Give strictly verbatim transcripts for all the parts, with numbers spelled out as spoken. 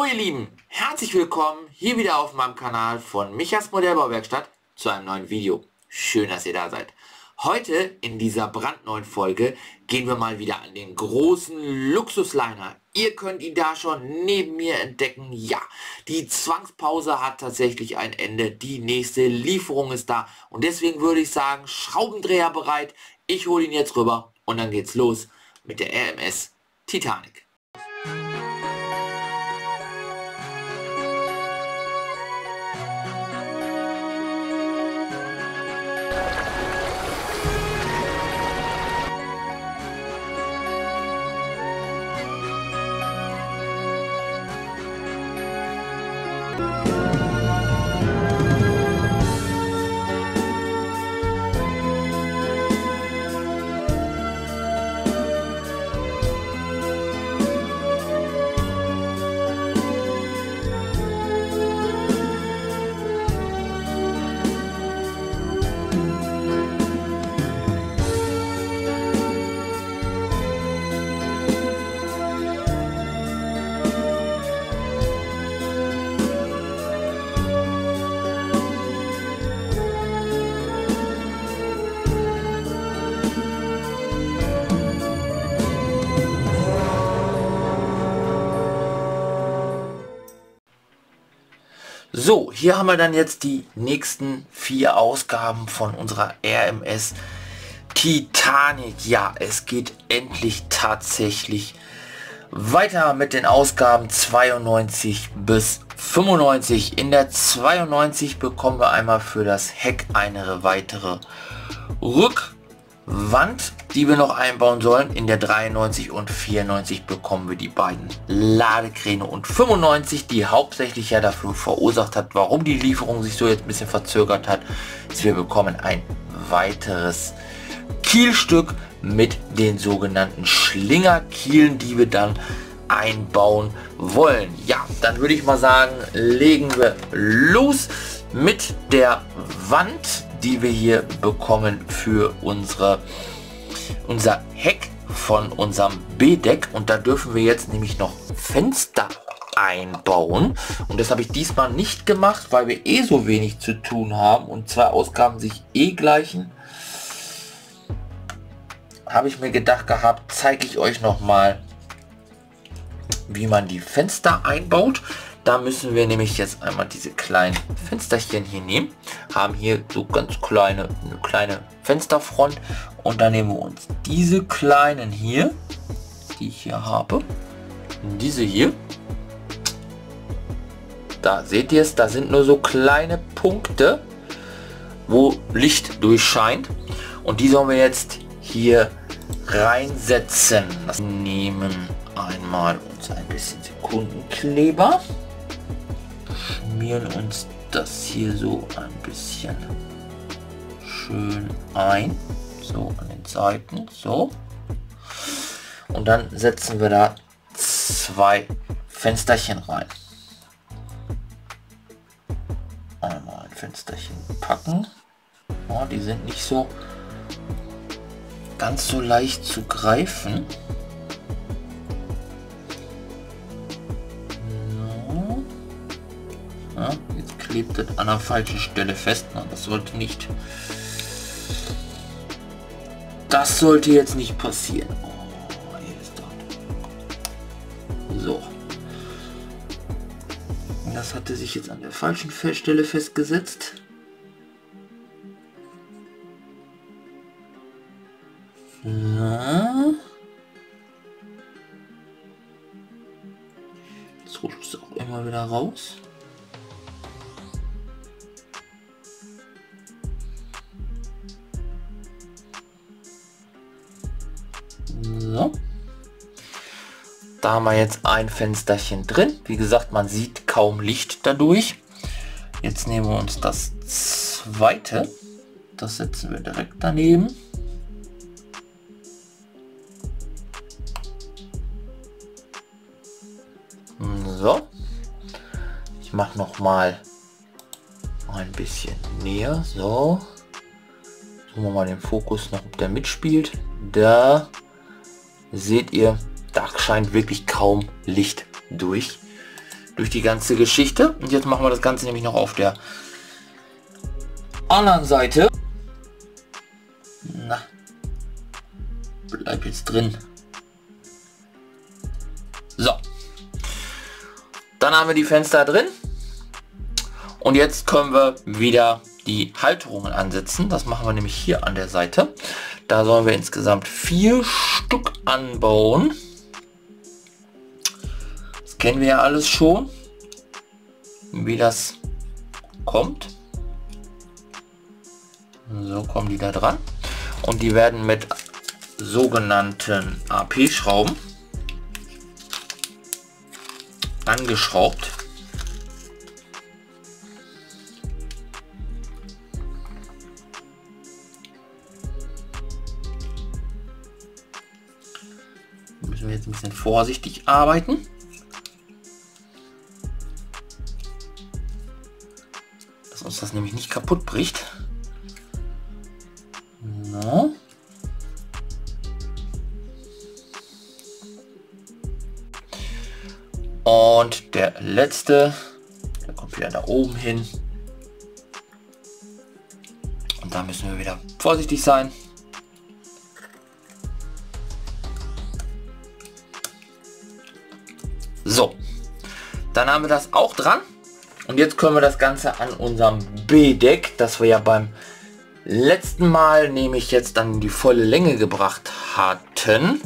So ihr Lieben, herzlich willkommen hier wieder auf meinem Kanal von Michas Modellbauwerkstatt zu einem neuen Video. Schön, dass ihr da seid. Heute in dieser brandneuen Folge gehen wir mal wieder an den großen Luxusliner. Ihr könnt ihn da schon neben mir entdecken. Ja, die Zwangspause hat tatsächlich ein Ende. Die nächste Lieferung ist da. Und deswegen würde ich sagen, Schraubendreher bereit. Ich hole ihn jetzt rüber und dann geht's los mit der R M S Titanic. So, hier haben wir dann jetzt die nächsten vier Ausgaben von unserer R M S Titanic. Ja, es geht endlich tatsächlich weiter mit den Ausgaben zweiundneunzig bis fünfundneunzig. In der zweiundneunzig bekommen wir einmal für das Heck eine weitere Rückwand, die wir noch einbauen sollen. In der dreiundneunzig und vierundneunzig bekommen wir die beiden Ladekräne und fünfundneunzig, die hauptsächlich ja dafür verursacht hat, warum die Lieferung sich so jetzt ein bisschen verzögert hat, ist, wir bekommen ein weiteres Kielstück mit den sogenannten Schlingerkielen, die wir dann einbauen wollen. Ja, dann würde ich mal sagen, legen wir los mit der Wand, die wir hier bekommen für unsere unser Heck von unserem B-Deck. Und da dürfen wir jetzt nämlich noch Fenster einbauen. Und das habe ich diesmal nicht gemacht, weil wir eh so wenig zu tun haben und zwei Ausgaben sich eh gleichen. Habe ich mir gedacht gehabt, zeige ich euch noch mal, wie man die Fenster einbaut. Da müssen wir nämlich jetzt einmal diese kleinen Fensterchen hier nehmen. Haben hier so ganz kleine, eine kleine Fensterfront. Und dann nehmen wir uns diese kleinen hier, die ich hier habe. Diese hier. Da seht ihr es, da sind nur so kleine Punkte, wo Licht durchscheint. Und die sollen wir jetzt hier reinsetzen. Das nehmen einmal uns ein bisschen Sekundenkleber. Schmieren uns das hier so ein bisschen schön ein, so an den Seiten, so, und dann setzen wir da zwei Fensterchen rein. Einmal ein Fensterchen packen, ja, die sind nicht so ganz so leicht zu greifen. Ja, jetzt klebt es an der falschen Stelle fest. Na, das sollte nicht. Das sollte jetzt nicht passieren. Oh, hier ist das. So. Das hatte sich jetzt an der falschen Stelle festgesetzt. So. Jetzt rutscht es auch immer wieder raus. So. Da haben wir jetzt ein Fensterchen drin. Wie gesagt, man sieht kaum Licht dadurch. Jetzt nehmen wir uns das zweite. Das setzen wir direkt daneben. So. Ich mache noch mal ein bisschen näher. So. Suchen wir mal den Fokus noch, ob der mitspielt. Da seht ihr, da scheint wirklich kaum Licht durch. durch die ganze Geschichte. Und jetzt machen wir das Ganze nämlich noch auf der anderen Seite. Na, bleib jetzt drin. So, dann haben wir die Fenster drin und jetzt können wir wieder die Halterungen ansetzen. Das machen wir nämlich hier an der Seite. Da sollen wir insgesamt vier Stück anbauen. Das kennen wir ja alles schon, wie das kommt. So kommen die da dran und die werden mit sogenannten A P-Schrauben angeschraubt. Müssen wir jetzt ein bisschen vorsichtig arbeiten. Dass uns das nämlich nicht kaputt bricht. So. Und der letzte, der kommt wieder da oben hin. Und da müssen wir wieder vorsichtig sein. So, dann haben wir das auch dran. Und jetzt können wir das Ganze an unserem B-Deck, das wir ja beim letzten Mal nämlich jetzt dann die volle Länge gebracht hatten,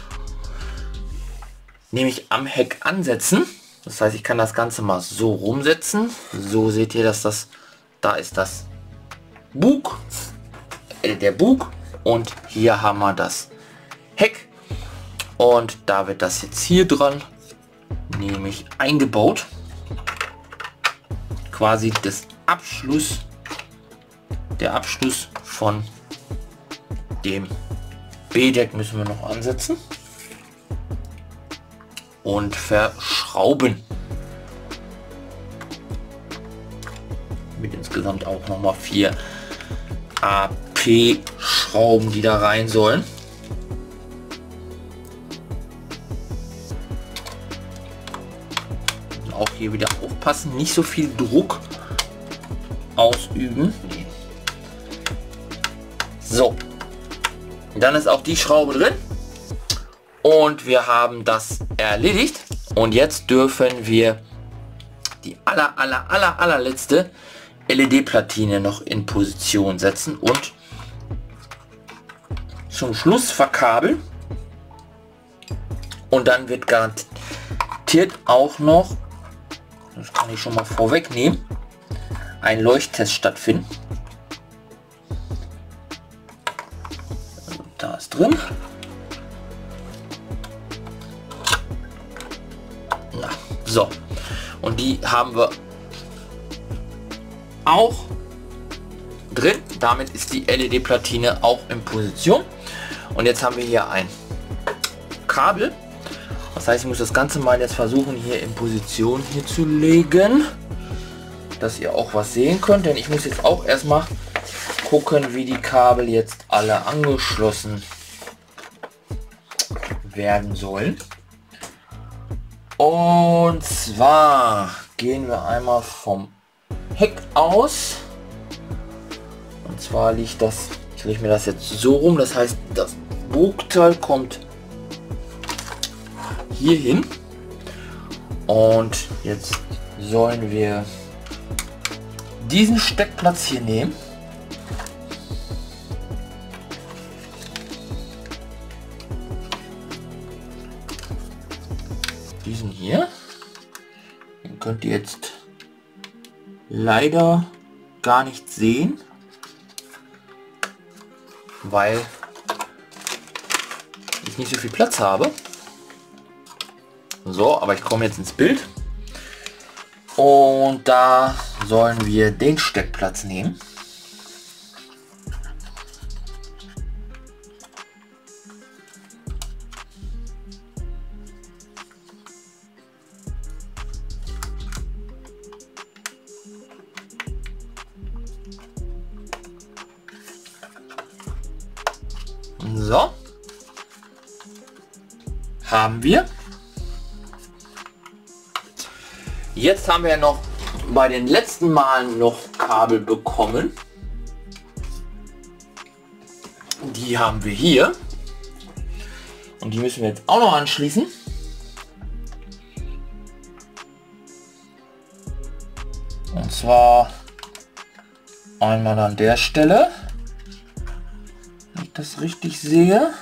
nämlich am Heck ansetzen. Das heißt, ich kann das Ganze mal so rumsetzen. So seht ihr, dass das, da ist das Bug, äh, der Bug und hier haben wir das Heck und da wird das jetzt hier dran nämlich eingebaut. Quasi das Abschluss, der Abschluss von dem B-Deck müssen wir noch ansetzen und verschrauben. Mit insgesamt auch noch mal vier A P-Schrauben, die da rein sollen. Und auch hier wieder aufpassen, nicht so viel Druck ausüben. So, dann ist auch die Schraube drin. Und wir haben das erledigt. Und jetzt dürfen wir die aller, aller, aller, allerletzte L E D-Platine noch in Position setzen und zum Schluss verkabeln. Und dann wird garantiert auch noch, das kann ich schon mal vorwegnehmen, ein Leuchttest stattfinden. Also da ist drin. Na, so, und die haben wir auch drin. Damit ist die L E D-Platine auch in Position. Und jetzt haben wir hier ein Kabel. Das heißt, ich muss das Ganze mal jetzt versuchen, hier in Position hier zu legen, dass ihr auch was sehen könnt. Denn ich muss jetzt auch erstmal gucken, wie die Kabel jetzt alle angeschlossen werden sollen. Und zwar gehen wir einmal vom Heck aus. Und zwar liegt das, ich lege mir das jetzt so rum, das heißt, das Bugteil kommt hier hin. Und jetzt sollen wir diesen Steckplatz hier nehmen. Diesen hier. Den könnt ihr jetzt leider gar nicht sehen, weil ich nicht so viel Platz habe. So, aber ich komme jetzt ins Bild. Und da sollen wir den Steckplatz nehmen. So, haben wir. Jetzt haben wir noch bei den letzten Malen noch Kabel bekommen. Die haben wir hier. Und die müssen wir jetzt auch noch anschließen. Und zwar einmal an der Stelle, wenn ich das richtig sehe.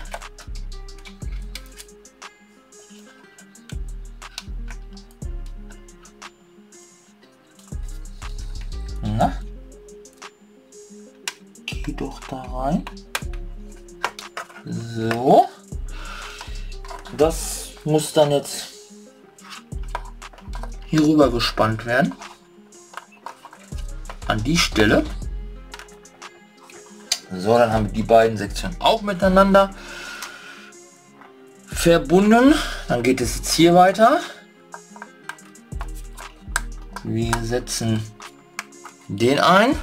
Na? Geh doch da rein. So. Das muss dann jetzt hier rüber gespannt werden. An die Stelle. So, dann haben wir die beiden Sektionen auch miteinander verbunden. Dann geht es jetzt hier weiter. Wir setzen den ein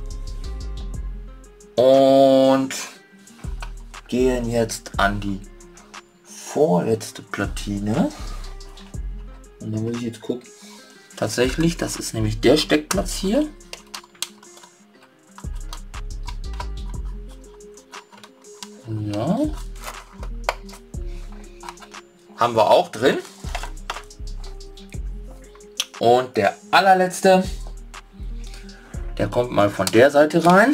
und gehen jetzt an die vorletzte Platine. Und da muss ich jetzt gucken. Tatsächlich, das ist nämlich der Steckplatz hier. Ja. Haben wir auch drin. Und der allerletzte, der kommt mal von der Seite rein.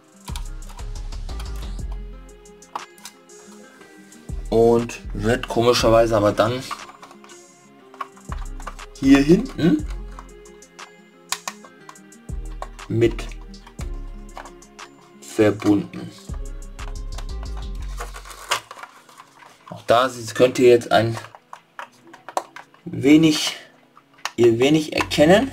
Und wird komischerweise aber dann hier hinten mit verbunden. Auch da könnt ihr jetzt ein wenig, ihr wenig erkennen.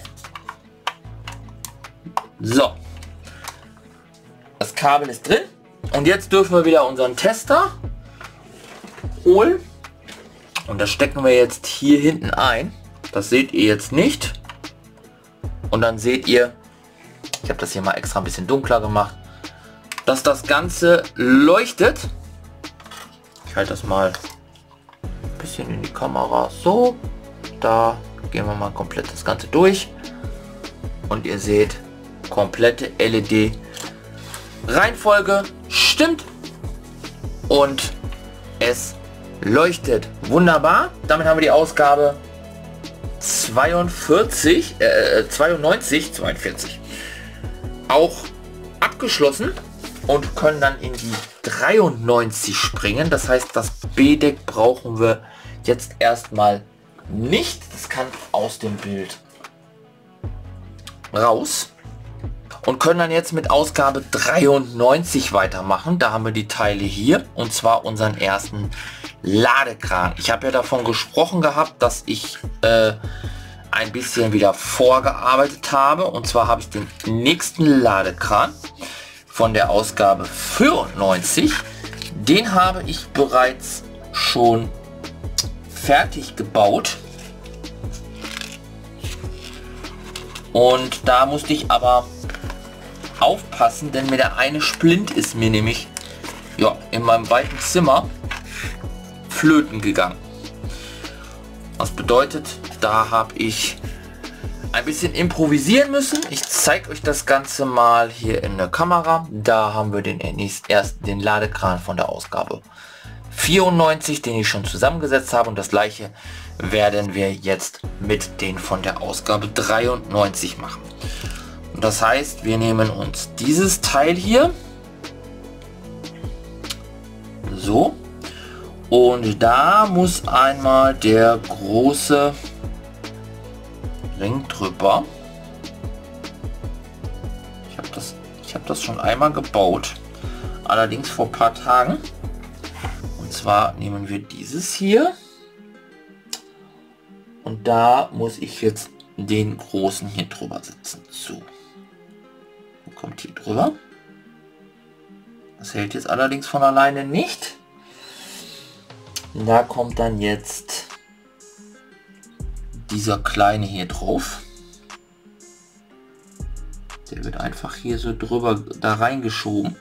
So, das Kabel ist drin und jetzt dürfen wir wieder unseren Tester holen und das stecken wir jetzt hier hinten ein. Das seht ihr jetzt nicht und dann seht ihr, ich habe das hier mal extra ein bisschen dunkler gemacht, dass das Ganze leuchtet. Ich halte das mal ein bisschen in die Kamera, so, da gehen wir mal komplett das Ganze durch und ihr seht, komplette L E D Reihenfolge stimmt und es leuchtet wunderbar. Damit haben wir die Ausgabe zweiundvierzig, äh, zweiundneunzig, zweiundvierzig auch abgeschlossen und können dann in die dreiundneunzig springen. Das heißt, das B-Deck brauchen wir jetzt erstmal nicht. Das kann aus dem Bild raus. Und können dann jetzt mit Ausgabe dreiundneunzig weitermachen. Da haben wir die Teile hier und zwar unseren ersten Ladekran. Ich habe ja davon gesprochen gehabt, dass ich äh, ein bisschen wieder vorgearbeitet habe. Und zwar habe ich den nächsten Ladekran von der Ausgabe vierundneunzig. Den habe ich bereits schon fertig gebaut. Und da musste ich aber aufpassen, denn mir der eine Splint ist mir nämlich ja, in meinem weiten Zimmer flöten gegangen. Was bedeutet, da habe ich ein bisschen improvisieren müssen. Ich zeige euch das Ganze mal hier in der Kamera. Da haben wir den ersten den Ladekran von der Ausgabe vierundneunzig, den ich schon zusammengesetzt habe, und das gleiche werden wir jetzt mit den von der Ausgabe dreiundneunzig machen. Und das heißt, wir nehmen uns dieses Teil hier, so, und da muss einmal der große Ring drüber. Ich habe das, ich habe das schon einmal gebaut, allerdings vor ein paar Tagen. Und zwar nehmen wir dieses hier und da muss ich jetzt den großen hier drüber setzen. So, kommt hier drüber. Das hält jetzt allerdings von alleine nicht. Da kommt dann jetzt dieser kleine hier drauf. Der wird einfach hier so drüber da reingeschoben.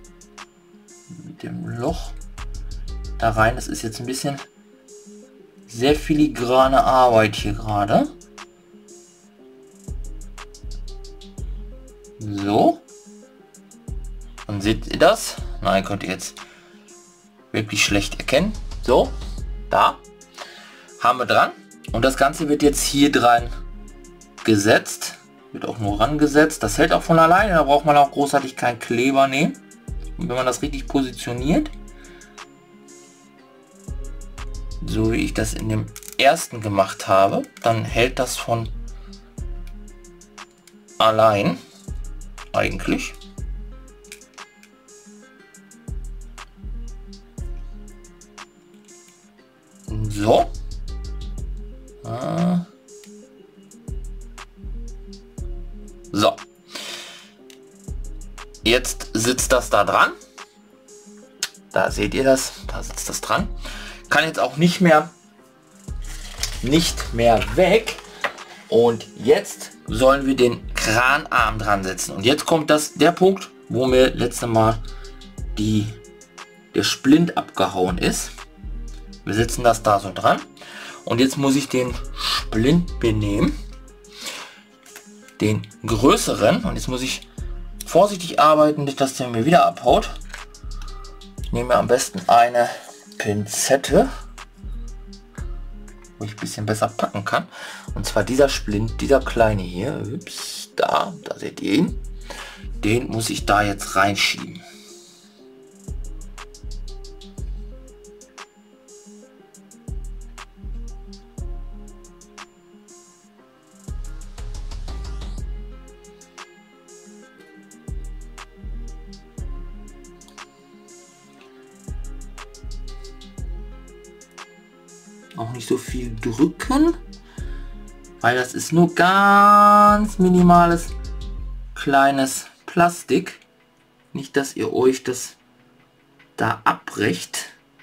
Mit dem Loch da rein. Das ist jetzt ein bisschen sehr filigrane Arbeit hier gerade. So. Und seht ihr das? Nein, könnt ihr jetzt wirklich schlecht erkennen. So, da haben wir dran. Und das Ganze wird jetzt hier dran gesetzt. Wird auch nur rangesetzt. Das hält auch von alleine. Da braucht man auch großartig keinen Kleber nehmen. Und wenn man das richtig positioniert, so wie ich das in dem ersten gemacht habe, dann hält das von allein eigentlich. So. Ah. So. Jetzt sitzt das da dran. Da seht ihr das. Da sitzt das dran. Kann jetzt auch nicht mehr nicht mehr weg. Und jetzt sollen wir den Kranarm dran setzen. Und jetzt kommt das der Punkt, wo mir letzte Mal die der Splint abgehauen ist. Wir setzen das da so dran. Und jetzt muss ich den Splint benehmen. Den größeren. Und jetzt muss ich vorsichtig arbeiten, dass der mir wieder abhaut. Ich nehme am besten eine Pinzette, wo ich ein bisschen besser packen kann. Und zwar dieser Splint, dieser kleine hier. Ups, da, da seht ihr ihn. Den muss ich da jetzt reinschieben. Auch nicht so viel drücken, weil das ist nur ganz minimales kleines Plastik. Nicht, dass ihr euch das da abbrecht.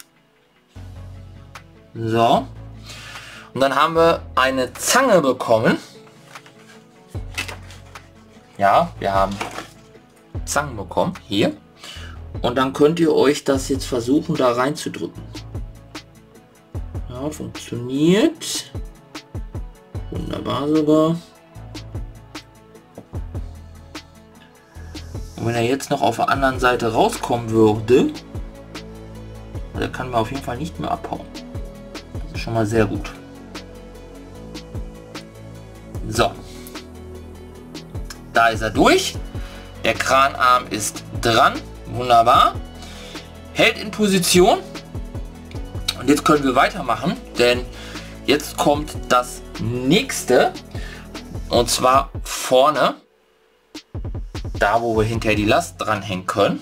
So. Und dann haben wir eine Zange bekommen. Ja, wir haben Zangen bekommen. Hier. Und dann könnt ihr euch das jetzt versuchen, da reinzudrücken. Ja, funktioniert. Wunderbar sogar. Und wenn er jetzt noch auf der anderen Seite rauskommen würde, der kann mir auf jeden Fall nicht mehr abhauen. Das ist schon mal sehr gut. So. Da ist er durch. Der Kranarm ist dran. Wunderbar. Hält in Position. Und jetzt können wir weitermachen, denn jetzt kommt das nächste. Und zwar vorne, da wo wir hinterher die Last dranhängen können.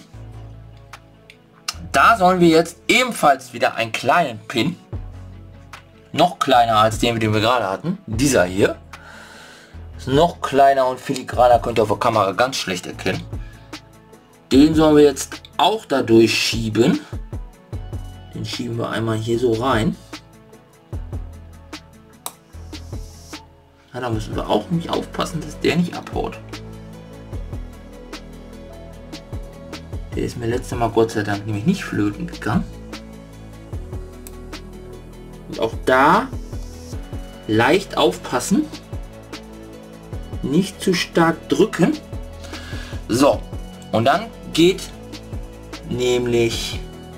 Da sollen wir jetzt ebenfalls wieder einen kleinen Pin, noch kleiner als den, den wir gerade hatten, dieser hier, ist noch kleiner und filigraner, könnt ihr auf der Kamera ganz schlecht erkennen. Den sollen wir jetzt auch da durchschieben. Den schieben wir einmal hier so rein. Ja, da müssen wir auch nicht aufpassen, dass der nicht abhaut. Der ist mir letztes Mal Gott sei Dank nämlich nicht flöten gegangen. Und auch da leicht aufpassen. Nicht zu stark drücken. So, und dann geht nämlich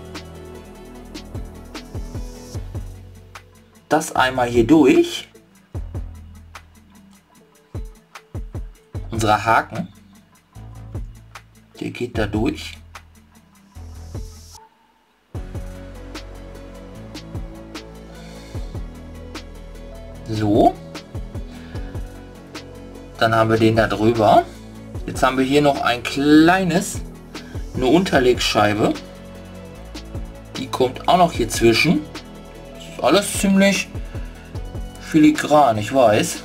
das einmal hier durch. Unser Haken, der geht da durch. So. Dann haben wir den da drüber. Jetzt haben wir hier noch ein kleines, eine Unterlegscheibe. Die kommt auch noch hier zwischen. Ist alles ziemlich filigran, ich weiß.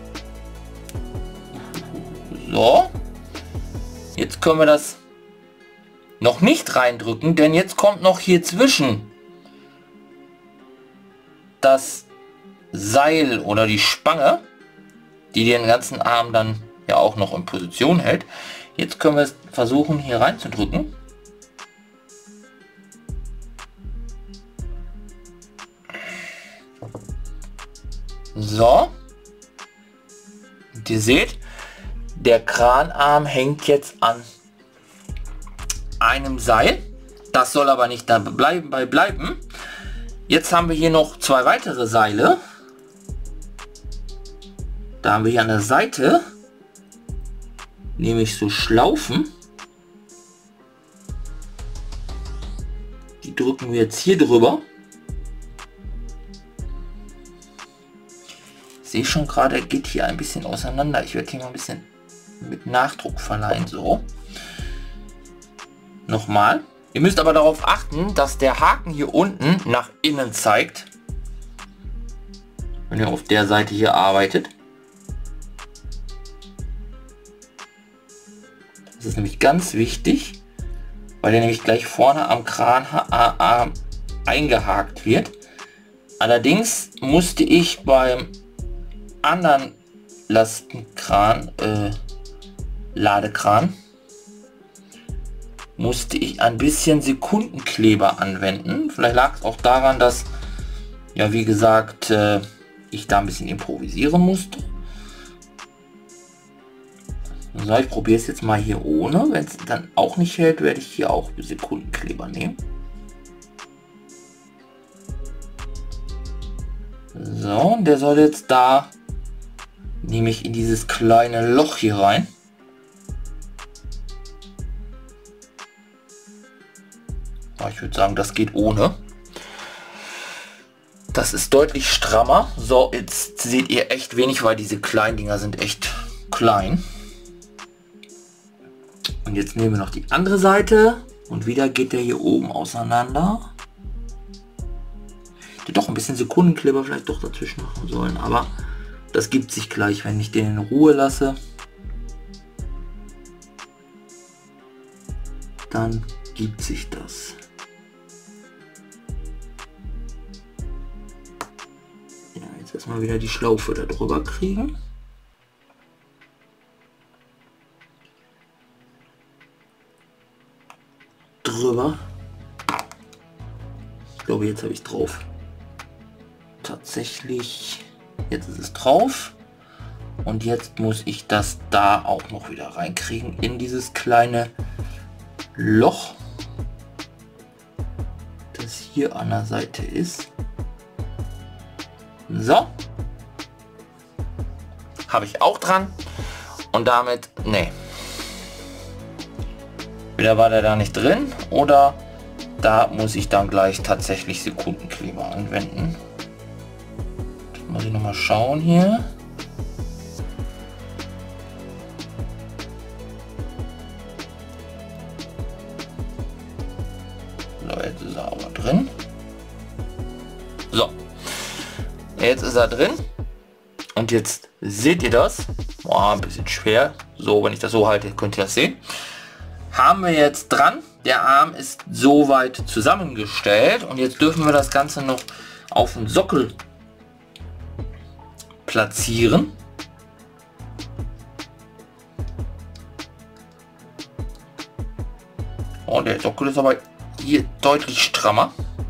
So. Jetzt können wir das noch nicht reindrücken, denn jetzt kommt noch hier zwischen das Seil oder die Spange, die den ganzen Arm dann ja auch noch in Position hält. Jetzt können wir es versuchen, hier reinzudrücken. So. Und ihr seht, der Kranarm hängt jetzt an einem Seil. Das soll aber nicht dabei bleiben. Jetzt haben wir hier noch zwei weitere Seile. Da haben wir hier an der Seite nämlich so Schlaufen. Die drücken wir jetzt hier drüber. Ich sehe schon gerade, er geht hier ein bisschen auseinander. Ich werde hier mal ein bisschen mit Nachdruck verleihen. So. Nochmal. Ihr müsst aber darauf achten, dass der Haken hier unten nach innen zeigt. Wenn ihr auf der Seite hier arbeitet. Das ist nämlich ganz wichtig, weil der nämlich gleich vorne am Kranarm eingehakt wird. Allerdings musste ich beim anderen Lastenkran, äh, Ladekran, musste ich ein bisschen Sekundenkleber anwenden. Vielleicht lag es auch daran, dass, ja wie gesagt, äh, ich da ein bisschen improvisieren musste. So, ich probiere es jetzt mal hier ohne. Wenn es dann auch nicht hält, werde ich hier auch Sekundenkleber nehmen. So, und der soll jetzt da, nämlich in dieses kleine Loch hier rein. Ich würde sagen, das geht ohne. Das ist deutlich strammer. So, jetzt seht ihr echt wenig, weil diese kleinen Dinger sind echt klein. Und jetzt nehmen wir noch die andere Seite. Und wieder geht der hier oben auseinander. Ich hätte doch ein bisschen Sekundenkleber vielleicht doch dazwischen machen sollen. Aber das gibt sich gleich, wenn ich den in Ruhe lasse. Dann gibt sich das. Ja, jetzt erstmal wieder die Schlaufe da drüber kriegen. Drüber. Ich glaube, jetzt habe ich drauf. Tatsächlich, jetzt ist es drauf. Und jetzt muss ich das da auch noch wieder reinkriegen in dieses kleine Loch, das hier an der Seite ist. So. Habe ich auch dran. Und damit, nee. Wieder war der da nicht drin, oder da muss ich dann gleich tatsächlich Sekundenkleber anwenden. Das muss ich noch mal schauen hier. So, jetzt ist er aber drin. So, jetzt ist er drin. Und jetzt seht ihr das. Boah, ein bisschen schwer. So, wenn ich das so halte, könnt ihr das sehen. Haben wir jetzt dran. Der Arm ist soweit zusammengestellt und jetzt dürfen wir das Ganze noch auf den Sockel platzieren. Oh, der Sockel ist aber hier deutlich strammer.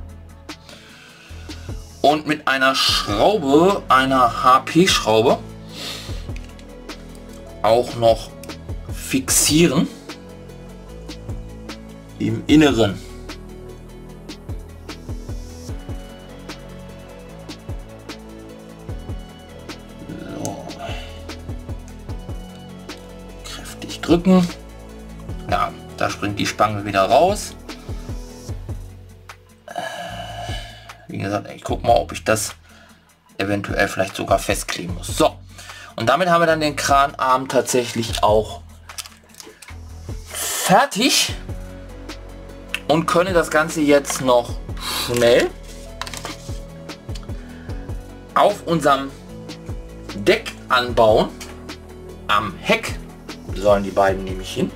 Und mit einer Schraube, einer H P-Schraube, auch noch fixieren. Im Inneren. So. Kräftig drücken. Ja, da springt die Spange wieder raus. Wie gesagt, ich gucke mal, ob ich das eventuell vielleicht sogar festkleben muss. So. Und damit haben wir dann den Kranarm tatsächlich auch fertig. Und können das Ganze jetzt noch schnell auf unserem Deck anbauen. Am Heck sollen die beiden nämlich hin.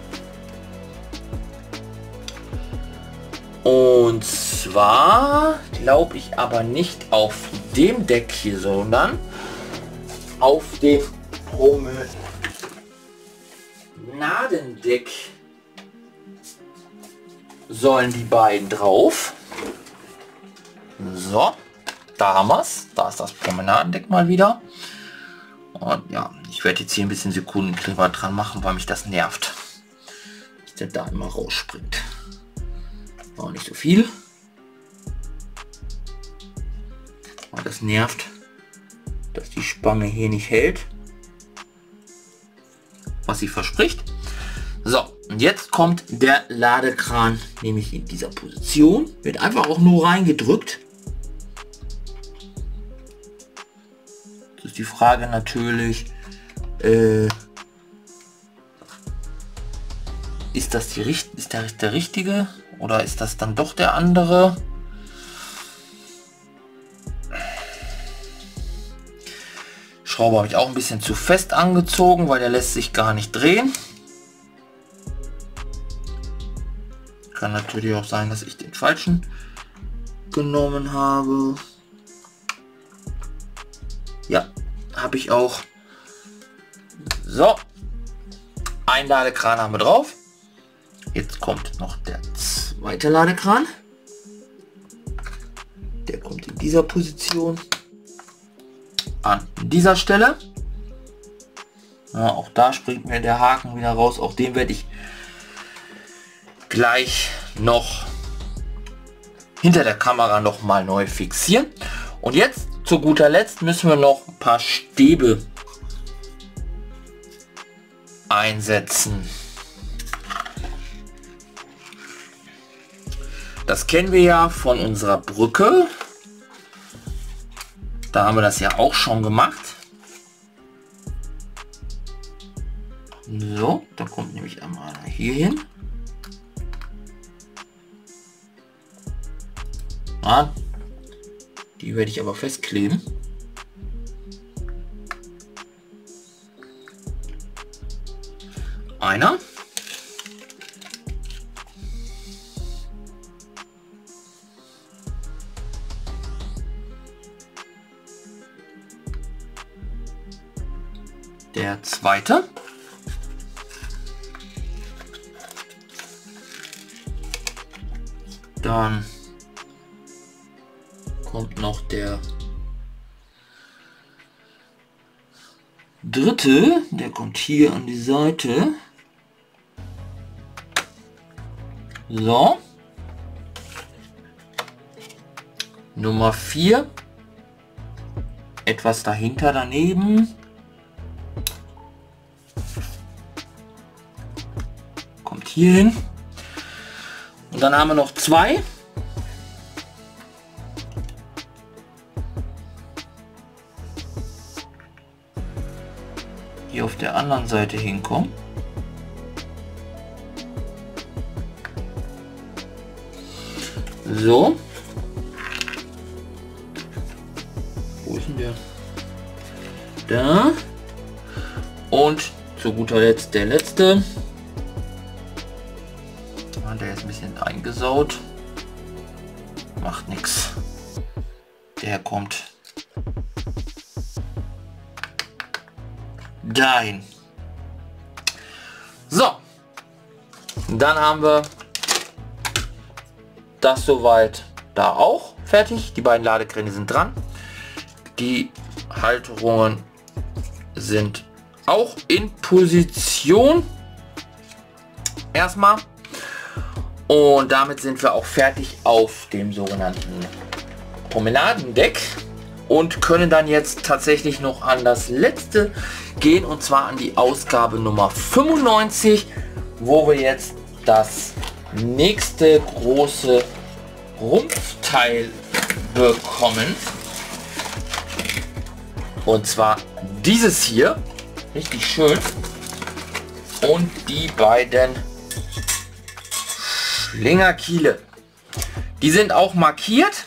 Und zwar glaube ich aber nicht auf dem Deck hier, sondern auf dem Promenadendeck sollen die beiden drauf. So. da haben wir es. Da ist das Promenadendeck mal wieder. Und ja, ich werde jetzt hier ein bisschen Sekundenkleber dran machen, weil mich das nervt, dass der da immer rausspringt. Auch nicht so viel. Aber das nervt, dass die Spange hier nicht hält, was sie verspricht. So, und jetzt kommt der Ladekran, nämlich in dieser Position. Wird einfach auch nur reingedrückt. Das ist die Frage natürlich, äh, ist das die, ist der, der richtige oder ist das dann doch der andere? Schraube habe ich auch ein bisschen zu fest angezogen, weil der lässt sich gar nicht drehen. Kann natürlich auch sein, dass ich den falschen genommen habe. Ja, habe ich auch. So, ein Ladekran haben wir drauf. Jetzt kommt noch der zweite Ladekran. Der kommt in dieser Position an dieser Stelle. Ja, auch da springt mir der Haken wieder raus. Auch den werde ich gleich noch hinter der Kamera noch mal neu fixieren. Und jetzt zu guter Letzt müssen wir noch ein paar Stäbe einsetzen. Das kennen wir ja von unserer Brücke. Da haben wir das ja auch schon gemacht. So, da kommt nämlich einmal hier hin. Ah, die werde ich aber festkleben. Einer. Der zweite. Dann kommt noch der dritte, der kommt hier an die Seite. So. Nummer vier. Etwas dahinter daneben. Kommt hier hin. Und dann haben wir noch zwei. Die auf der anderen Seite hinkommen. So. Wo ist denn der? Da. Und zu guter Letzt der letzte. Der ist ein bisschen eingesaut. Macht nichts. Der kommt dahin. So. Dann haben wir das soweit da auch fertig. Die beiden Ladekräne sind dran. Die Halterungen sind auch in Position. Erstmal. Und damit sind wir auch fertig auf dem sogenannten Promenadendeck und können dann jetzt tatsächlich noch an das letzte gehen, und zwar an die Ausgabe Nummer fünfundneunzig, wo wir jetzt das nächste große Rumpfteil bekommen. Und zwar dieses hier, richtig schön, und die beiden Schlingerkiele. Die sind auch markiert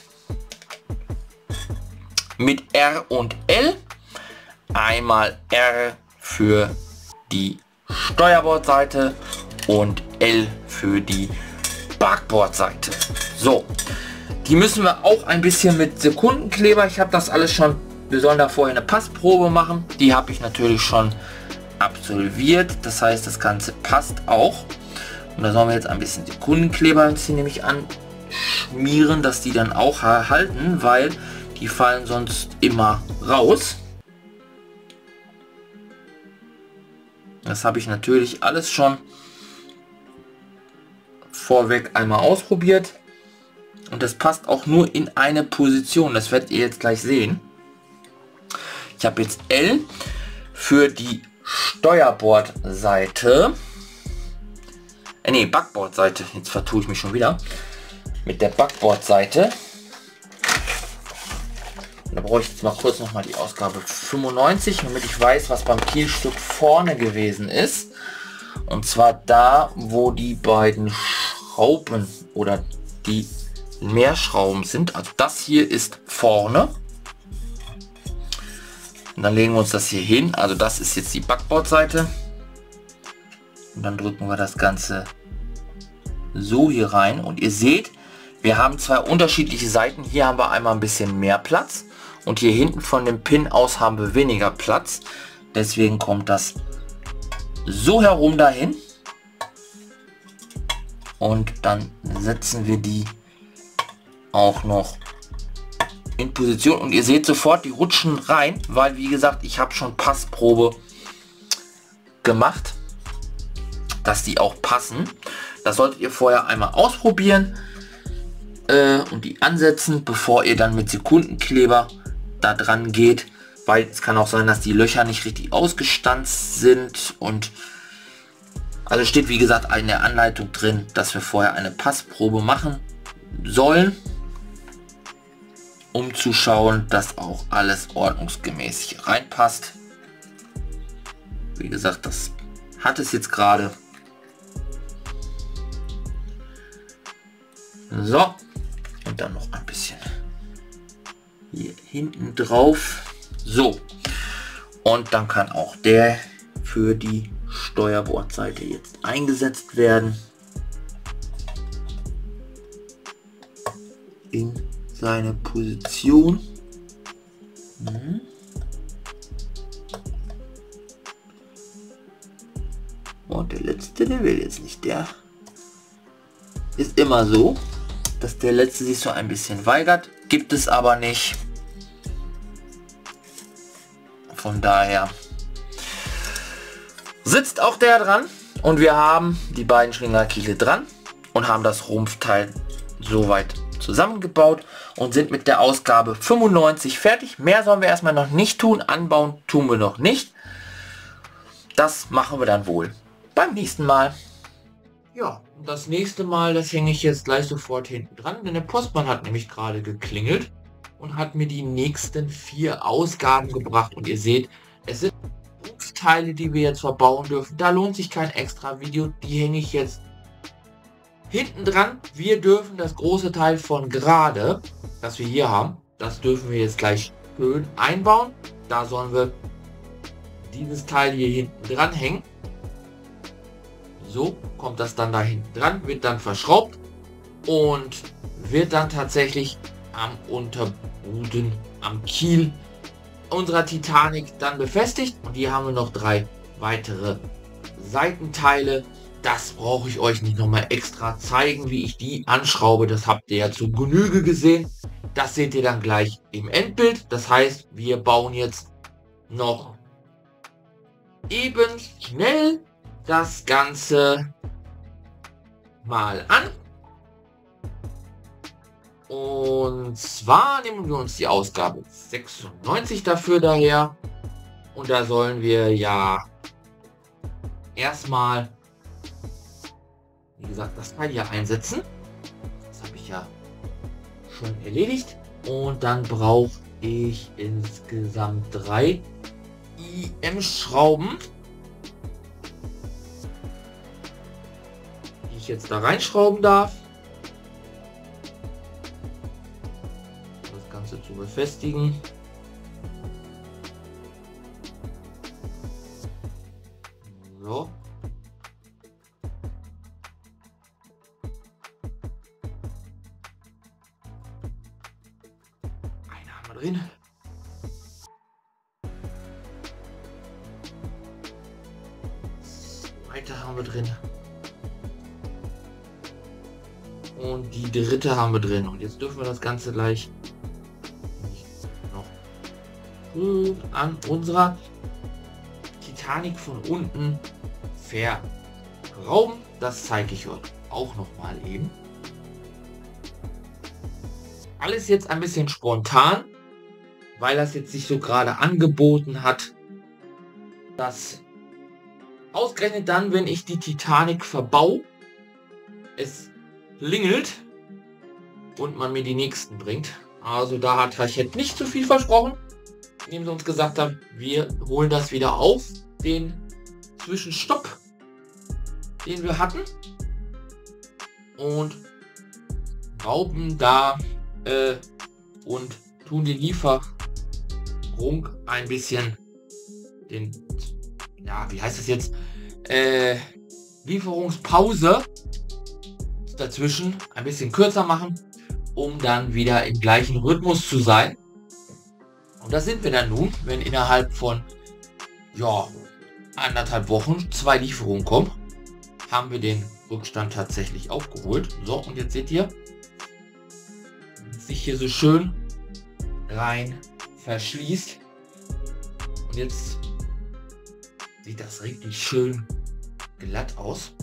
mit R und L. Einmal R für die Steuerbordseite und L für die Backbordseite. So, die müssen wir auch ein bisschen mit Sekundenkleber. Ich habe das alles schon. Wir sollen da vorher eine Passprobe machen. Die habe ich natürlich schon absolviert. Das heißt, das Ganze passt auch. Und da sollen wir jetzt ein bisschen Sekundenkleber nämlich anschmieren, dass die dann auch halten, weil Die fallen sonst immer raus. Das habe ich natürlich alles schon vorweg einmal ausprobiert. Und das passt auch nur in eine Position. Das werdet ihr jetzt gleich sehen. Ich habe jetzt L für die Steuerbordseite. Äh, nee, Backbordseite. Jetzt vertue ich mich schon wieder. Mit der Backbordseite. Da brauche ich jetzt mal kurz noch mal die Ausgabe fünfundneunzig, damit ich weiß, was beim Kielstück vorne gewesen ist. Und zwar da, wo die beiden Schrauben oder die Mehrschrauben sind. Also das hier ist vorne. Und dann legen wir uns das hier hin. Also das ist jetzt die Backbordseite. Und dann drücken wir das Ganze so hier rein. Und ihr seht, wir haben zwei unterschiedliche Seiten. Hier haben wir einmal ein bisschen mehr Platz. Und hier hinten von dem Pin aus haben wir weniger Platz. Deswegen kommt das so herum dahin. Und dann setzen wir die auch noch in Position. Und ihr seht sofort, die rutschen rein, weil wie gesagt, ich habe schon Passprobe gemacht, dass die auch passen. Das solltet ihr vorher einmal ausprobieren äh, und die ansetzen, bevor ihr dann mit Sekundenkleber da dran geht, weil es kann auch sein, dass die Löcher nicht richtig ausgestanzt sind. Und also steht wie gesagt in der Anleitung drin, dass wir vorher eine Passprobe machen sollen, um zu schauen, dass auch alles ordnungsgemäß hier reinpasst. Wie gesagt, das hat es jetzt gerade. So, und dann noch ein bisschen hier hinten drauf. So, und dann kann auch der für die Steuerbordseite jetzt eingesetzt werden. In seine Position. Hm. Und der letzte, der will jetzt nicht. Der ist immer so, dass der letzte sich so ein bisschen weigert. Gibt es aber nicht. Von daher sitzt auch der dran. Und wir haben die beiden Schlingerkiele dran und haben das Rumpfteil soweit zusammengebaut und sind mit der Ausgabe fünfundneunzig fertig. Mehr sollen wir erstmal noch nicht tun. Anbauen tun wir noch nicht. Das machen wir dann wohl beim nächsten Mal. Ja, das nächste Mal, das hänge ich jetzt gleich sofort hinten dran, denn der Postmann hat nämlich gerade geklingelt und hat mir die nächsten vier Ausgaben gebracht. Und ihr seht, es sind Teile, die wir jetzt verbauen dürfen. Da lohnt sich kein extra Video. Die hänge ich jetzt hinten dran. Wir dürfen das große Teil von gerade, das wir hier haben, das dürfen wir jetzt gleich schön einbauen. Da sollen wir dieses Teil hier hinten dran hängen. So kommt das dann da hinten dran, wird dann verschraubt und wird dann tatsächlich am Unterboden, am Kiel unserer Titanic dann befestigt. Und hier haben wir noch drei weitere Seitenteile. Das brauche ich euch nicht nochmal extra zeigen, wie ich die anschraube. Das habt ihr ja zu Genüge gesehen. Das seht ihr dann gleich im Endbild. Das heißt, wir bauen jetzt noch eben schnell das Ganze mal an. Und zwar nehmen wir uns die Ausgabe sechsundneunzig dafür daher. Und da sollen wir ja erstmal, wie gesagt, das Teil hier einsetzen. Das habe ich ja schon erledigt. Und dann brauche ich insgesamt drei I M-Schrauben, die ich jetzt da reinschrauben darf. Das Ganze zu befestigen. So. Eine haben wir drin. Zweite haben wir drin. Und die dritte haben wir drin. Und jetzt dürfen wir das Ganze gleich nicht schön an unserer Titanic von unten verrauben. Das zeige ich euch auch noch mal eben. Alles jetzt ein bisschen spontan, weil das jetzt sich so gerade angeboten hat, dass ausgerechnet dann, wenn ich die Titanic verbau, es klingelt und man mir die nächsten bringt. Also da hat Hachette nicht zu viel versprochen, indem sie uns gesagt haben, wir holen das wieder auf, den Zwischenstopp, den wir hatten, und rauben da äh, und tun die Lieferung ein bisschen, den, ja, wie heißt es jetzt, äh, Lieferungspause dazwischen ein bisschen kürzer machen, um dann wieder im gleichen Rhythmus zu sein. Und das sind wir dann nun, wenn innerhalb von, ja, anderthalb Wochen zwei Lieferungen kommen, haben wir den Rückstand tatsächlich aufgeholt. So, und jetzt seht ihr, sich hier so schön rein verschließt. Und jetzt sieht das richtig schön glatt aus.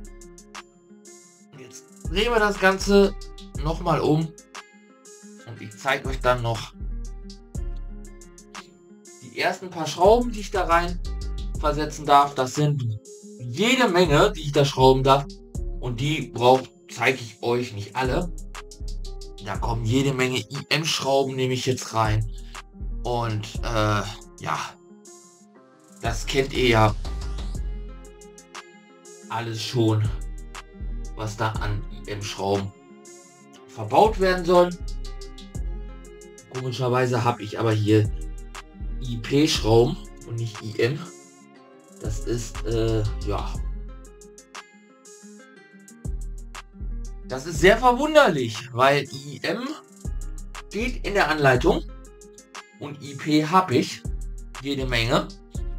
Und jetzt drehen wir das Ganze nochmal um und ich zeige euch dann noch die ersten paar Schrauben, die ich da rein versetzen darf. Das sind jede Menge, die ich da schrauben darf, und die braucht, zeige ich euch nicht alle. Da kommen jede Menge I M-Schrauben, nehme ich jetzt rein, und äh, ja, das kennt ihr ja alles schon, was da an I M-Schrauben verbaut werden soll. Komischerweise habe ich aber hier I P-Schrauben und nicht I M. Das ist, äh, ja. Das ist sehr verwunderlich, weil I M steht in der Anleitung und I P habe ich jede Menge.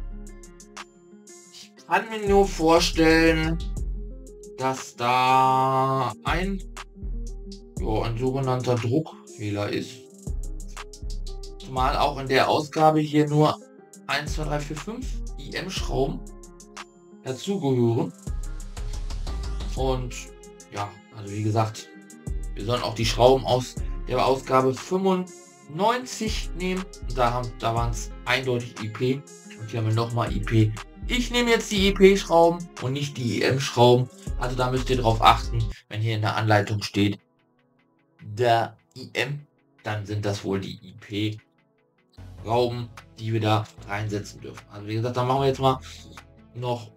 Ich kann mir nur vorstellen, dass da ein, ja, ein sogenannter Druckfehler ist. Zumal auch in der Ausgabe hier nur eins, zwei, drei, vier, fünf I M-Schrauben dazugehören. Und ja, also wie gesagt, wir sollen auch die Schrauben aus der Ausgabe fünfundneunzig nehmen. Da, haben, da waren es eindeutig I P. Und hier haben wir nochmal I P. Ich nehme jetzt die I P-Schrauben und nicht die I M-Schrauben. Also da müsst ihr darauf achten, wenn hier in der Anleitung steht, der I M, dann sind das wohl die I P-Schrauben, die wir da reinsetzen dürfen. Also wie gesagt, dann machen wir jetzt mal noch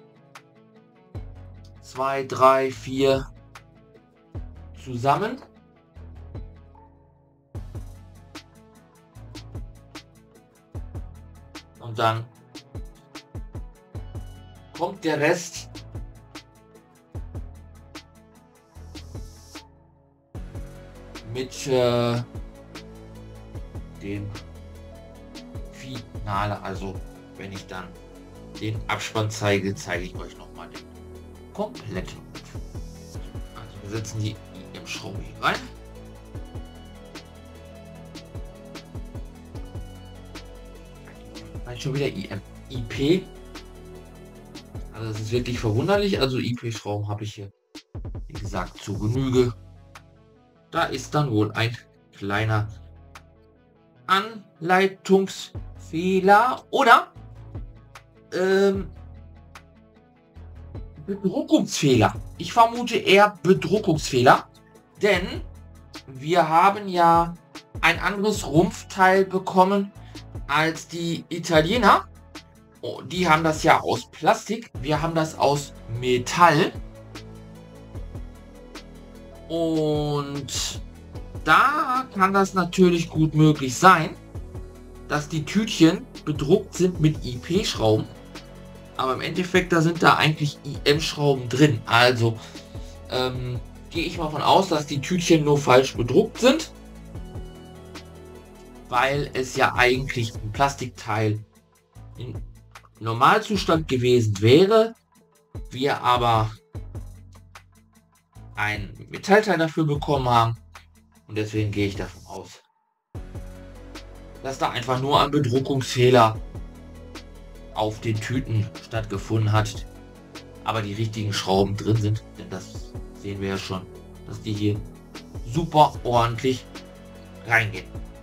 zwei, drei, vier zusammen. Und dann kommt der Rest mit äh, dem Finale. Also wenn ich dann den Abspann zeige, zeige ich euch noch mal den kompletten. Also wir setzen die I M-Schrauben hier rein. Vielleicht schon wieder I M, I P. Also das ist wirklich verwunderlich. Also I P-Schrauben habe ich hier, wie gesagt, zu Genüge. Da ist dann wohl ein kleiner Anleitungsfehler oder ähm, Bedruckungsfehler. Ich vermute eher Bedruckungsfehler, denn wir haben ja ein anderes Rumpfteil bekommen als die Italiener. Oh, die haben das ja aus Plastik. Wir haben das aus Metall. Und da kann das natürlich gut möglich sein, dass die Tütchen bedruckt sind mit I P-Schrauben. Aber im Endeffekt, da sind da eigentlich I M-Schrauben drin. Also ähm, gehe ich mal von aus, dass die Tütchen nur falsch bedruckt sind. Weil es ja eigentlich ein Plastikteil in Normalzustand gewesen wäre. Wir aber ein Metallteil dafür bekommen haben. Und deswegen gehe ich davon aus, dass da einfach nur ein Bedruckungsfehler auf den Tüten stattgefunden hat, aber die richtigen Schrauben drin sind, denn das sehen wir ja schon, dass die hier super ordentlich reingehen.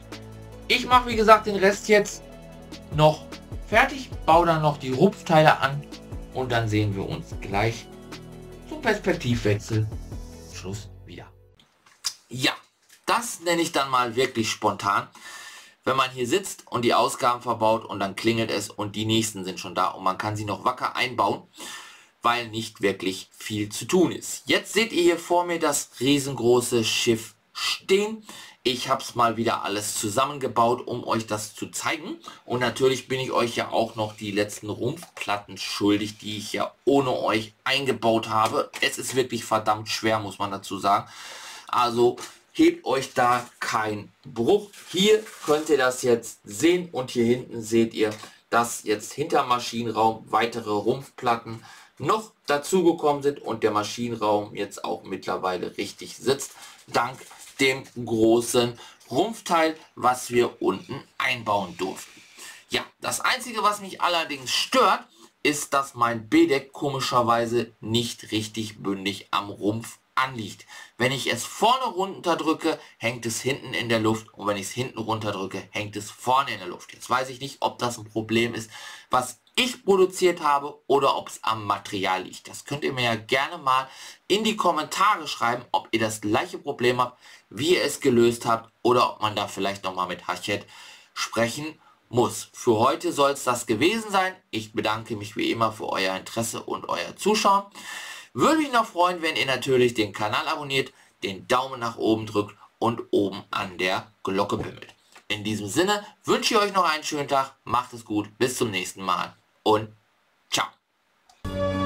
Ich mache wie gesagt den Rest jetzt noch fertig, baue dann noch die Rumpfteile an und dann sehen wir uns gleich zum Perspektivwechsel zum Schluss wieder. Ja, das nenne ich dann mal wirklich spontan, wenn man hier sitzt und die Ausgaben verbaut und dann klingelt es und die nächsten sind schon da und man kann sie noch wacker einbauen, weil nicht wirklich viel zu tun ist. Jetzt seht ihr hier vor mir das riesengroße Schiff stehen. Ich habe es mal wieder alles zusammengebaut, um euch das zu zeigen. Und natürlich bin ich euch ja auch noch die letzten Rumpfplatten schuldig, die ich ja ohne euch eingebaut habe. Es ist wirklich verdammt schwer, muss man dazu sagen. Also hebt euch da kein Bruch. Hier könnt ihr das jetzt sehen und hier hinten seht ihr, dass jetzt hinter Maschinenraum weitere Rumpfplatten noch dazugekommen sind und der Maschinenraum jetzt auch mittlerweile richtig sitzt, dank dem großen Rumpfteil, was wir unten einbauen durften. Ja, das Einzige, was mich allerdings stört, ist, dass mein B-Deck komischerweise nicht richtig bündig am Rumpf anliegt. Wenn ich es vorne runterdrücke, hängt es hinten in der Luft und wenn ich es hinten runterdrücke, hängt es vorne in der Luft. Jetzt weiß ich nicht, ob das ein Problem ist, was ich produziert habe oder ob es am Material liegt. Das könnt ihr mir ja gerne mal in die Kommentare schreiben, ob ihr das gleiche Problem habt, wie ihr es gelöst habt oder ob man da vielleicht nochmal mit Hachette sprechen muss. Für heute soll es das gewesen sein. Ich bedanke mich wie immer für euer Interesse und euer Zuschauen. Würde mich noch freuen, wenn ihr natürlich den Kanal abonniert, den Daumen nach oben drückt und oben an der Glocke bimmelt. In diesem Sinne wünsche ich euch noch einen schönen Tag, macht es gut, bis zum nächsten Mal und ciao.